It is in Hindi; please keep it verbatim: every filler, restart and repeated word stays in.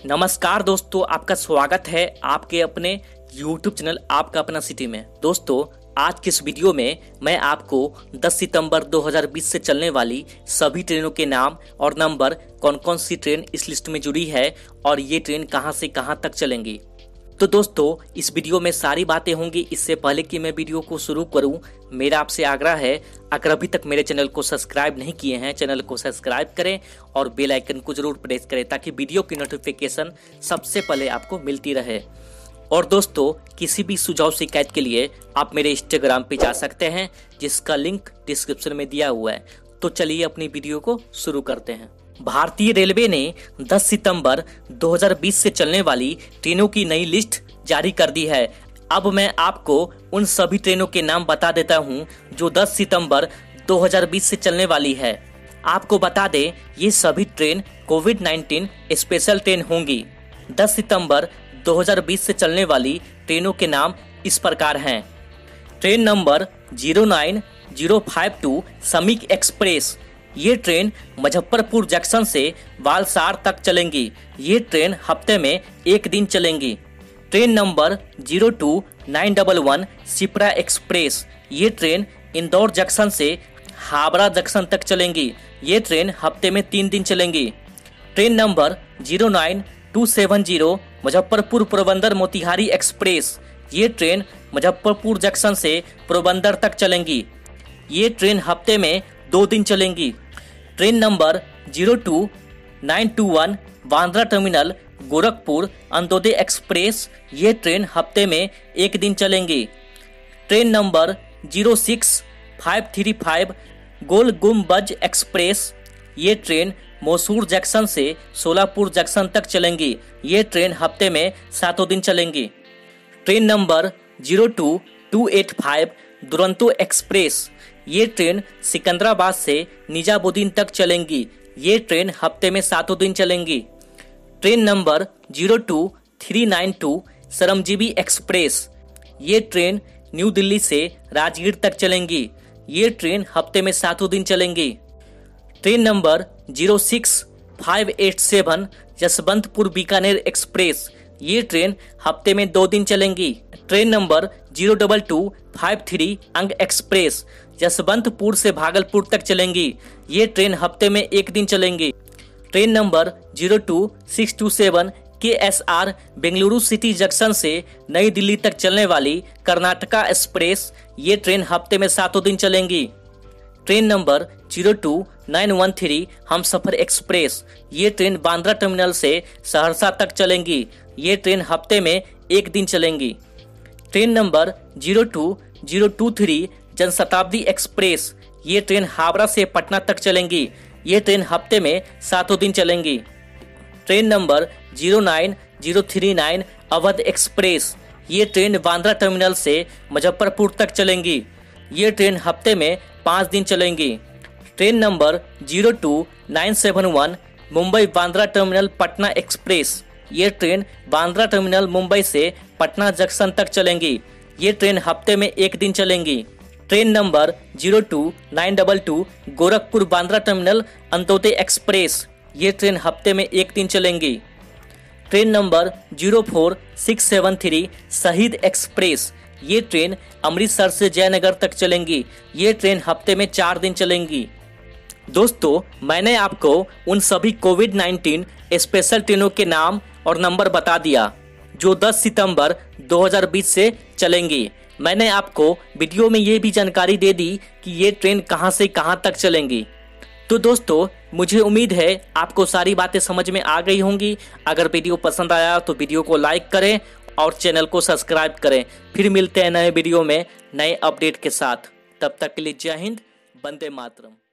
नमस्कार दोस्तों, आपका स्वागत है आपके अपने यूट्यूब चैनल आपका अपना सिटी में। दोस्तों, आज के इस वीडियो में मैं आपको दस सितंबर दो हज़ार बीस से चलने वाली सभी ट्रेनों के नाम और नंबर, कौन कौन सी ट्रेन इस लिस्ट में जुड़ी है और ये ट्रेन कहां से कहां तक चलेंगी। तो दोस्तों, इस वीडियो में सारी बातें होंगी। इससे पहले कि मैं वीडियो को शुरू करूं, मेरा आपसे आग्रह है, अगर अभी तक मेरे चैनल को सब्सक्राइब नहीं किए हैं, चैनल को सब्सक्राइब करें और बेल आइकन को जरूर प्रेस करें ताकि वीडियो की नोटिफिकेशन सबसे पहले आपको मिलती रहे। और दोस्तों, किसी भी सुझाव शिकायत के लिए आप मेरे इंस्टाग्राम पे जा सकते हैं, जिसका लिंक डिस्क्रिप्शन में दिया हुआ है। तो चलिए अपनी वीडियो को शुरू करते हैं। भारतीय रेलवे ने दस सितंबर दो हज़ार बीस से चलने वाली ट्रेनों की नई लिस्ट जारी कर दी है। अब मैं आपको उन सभी ट्रेनों के नाम बता देता हूं जो दस सितंबर दो हज़ार बीस से चलने वाली है। आपको बता दें, ये सभी train covid nineteen special train होंगी। दस सितंबर दो हज़ार बीस से चलने वाली ट्रेनों के नाम इस प्रकार हैं। Train number zero nine zero five two Shramik express. ये ट्रेन मुजफ्फरपुर जंक्शन से वालसाड़ तक चलेंगी। ये ट्रेन हफ्ते में एक दिन चलेंगी। Train number zero two nine double one Shipra express. ये ट्रेन इंदौर जंक्शन से हावड़ा जंक्शन तक चलेंगी। ये ट्रेन हफ्ते में तीन दिन चलेंगी। Train number zero nine two seven zero Muzaffarpur Porbandar Motihari express. ये ट्रेन मुजफ्फरपुर जंक्शन से पोरबंदर तक चलेंगी। ये ट्रेन हफ्ते में दो दिन चलेंगी। Train number zero two nine two one Bandra terminal Gorakhpur Antyodaya express. ये ट्रेन हफ्ते में एक दिन चलेंगी। Train number zero six five three five Gol Gumbaz express. ये ट्रेन मैसूर जंक्शन से सोलापुर जंक्शन तक चलेंगी। ये ट्रेन हफ्ते में सातों दिन चलेंगी। Train number zero two two eight five Duronto express. ये ट्रेन सिकंदराबाद से निजामुद्दीन तक चलेंगी। ये ट्रेन हफ्ते में सातों दिन चलेंगी। Train number zero two three nine two Shramjeevi express. ये ट्रेन न्यू दिल्ली से राजगीर तक चलेंगी। ये ट्रेन हफ्ते में सातों दिन चलेंगी। Train number zero six five eight seven Yesvantpur Bikaner express. ये ट्रेन हफ्ते में दो दिन चलेंगी। Train number zero double two five three Anga express Yesvantpur से भागलपुर तक चलेंगी। ये ट्रेन हफ्ते में एक दिन चलेंगी। Train number zero two six two seven K S R Bengaluru city junction से नई दिल्ली तक चलने वाली कर्नाटका एक्सप्रेस। ये ट्रेन हफ्ते में सातों दिन चलेंगी। Train number zero two nine one three Humsafar express. ये ट्रेन बांद्रा टर्मिनल से सहरसा तक चलेंगी। ये ट्रेन हफ्ते में एक दिन चलेंगी। Train number zero two zero two three Janshatabdi express. ये ट्रेन हावड़ा से पटना तक चलेंगी। ये ट्रेन हफ्ते में सातों दिन चलेंगी। Train number zero nine zero three nine Awadh express. ये ट्रेन बांद्रा टर्मिनल से मुजफ्फरपुर तक चलेंगी। ये ट्रेन हफ्ते में पाँच दिन चलेंगी। Train number zero two nine seven one Mumbai Bandra terminal Patna express. ये ट्रेन बांद्रा टर्मिनल मुंबई से पटना जंक्शन तक चलेंगी। ये ट्रेन हफ्ते में एक दिन चलेंगी। Train number zero two nine double two Gorakhpur Bandra terminal Antyodaya express. ये ट्रेन हफ्ते में एक दिन चलेंगी। Train number zero four six seven three Shaheed express. ये ट्रेन अमृतसर से जयनगर तक चलेंगी। ये ट्रेन हफ्ते में चार दिन चलेंगी। दोस्तों, मैंने आपको उन सभी कोविड नाइन्टीन स्पेशल ट्रेनों के नाम और नंबर बता दिया जो दस सितंबर दो हज़ार बीस से चलेंगी। मैंने आपको वीडियो में ये भी जानकारी दे दी कि ये ट्रेन कहां से कहां तक चलेंगी। तो दोस्तों, मुझे उम्मीद है आपको सारी बातें समझ में आ गई होंगी। अगर वीडियो पसंद आया तो वीडियो को लाइक करें और चैनल को सब्सक्राइब करें। फिर मिलते हैं नए वीडियो में नए अपडेट के साथ। तब तक के लिए जय हिंद, वंदे मातरम।